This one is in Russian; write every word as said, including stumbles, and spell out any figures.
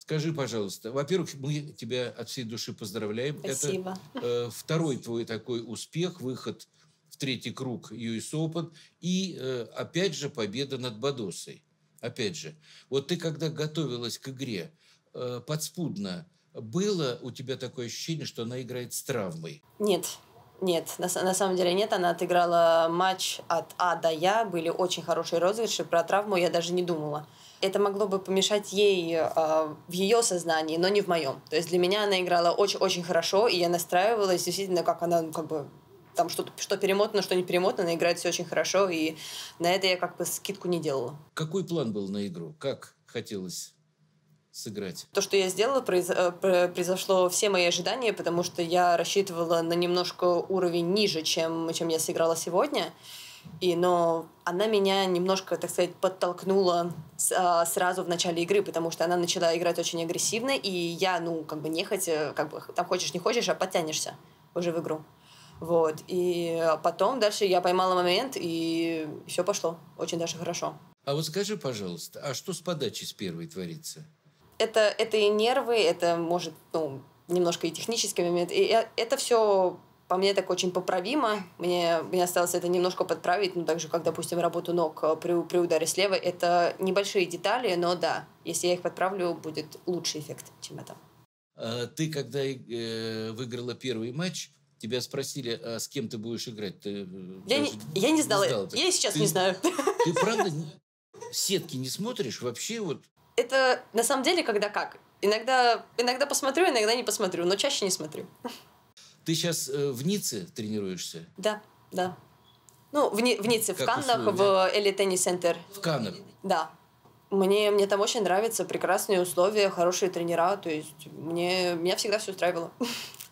Скажи, пожалуйста, во-первых, мы тебя от всей души поздравляем. Спасибо. Это э, второй твой такой успех, выход в третий круг ю эс Open и, э, опять же, победа над Бадосой. Опять же, вот ты, когда готовилась к игре, э, подспудно было у тебя такое ощущение, что она играет с травмой? Нет, нет, на, на самом деле нет. Она отыграла матч от А до Я, были очень хорошие розыгрыши, про травму я даже не думала. Это могло бы помешать ей э, в ее сознании, но не в моем. То есть для меня она играла очень-очень хорошо, и я настраивалась действительно, как она, ну, как бы, там что, что перемотано, что не перемотано, она играет все очень хорошо, и на это я как бы скидку не делала. Какой план был на игру? Как хотелось сыграть? То, что я сделала, произ... произошло все мои ожидания, потому что я рассчитывала на немножко уровень ниже, чем, чем я сыграла сегодня. И, но она меня немножко, так сказать, подтолкнула с, а, сразу в начале игры, потому что она начала играть очень агрессивно, и я, ну, как бы нехотя, как бы там хочешь, не хочешь, а подтянешься уже в игру. Вот. И потом дальше я поймала момент, и все пошло очень даже хорошо. А вот скажи, пожалуйста, а что с подачей с первой творится? Это, это и нервы, это, может, ну, немножко и технический момент. И это все по мне так очень поправимо. Мне, мне осталось это немножко подправить, ну, так же, как, допустим, работу ног при, при ударе слева. Это небольшие детали, но да, если я их подправлю, будет лучший эффект, чем это. А ты, когда э, выиграла первый матч, тебя спросили, а с кем ты будешь играть? Ты я, не, я не знала, знала. Я и сейчас ты, не знаю. Ты правда сетки не смотришь вообще? Вот? Это на самом деле когда как. Иногда, иногда посмотрю, иногда не посмотрю, но чаще не смотрю. Ты сейчас э, в Ницце тренируешься? Да, да. Ну, в, Ни, в Ницце, в Как Каннах, условия? в Элли Теннис Центр. В Каннах? Да. Мне, мне там очень нравится, прекрасные условия, хорошие тренера, то есть мне, меня всегда все устраивало.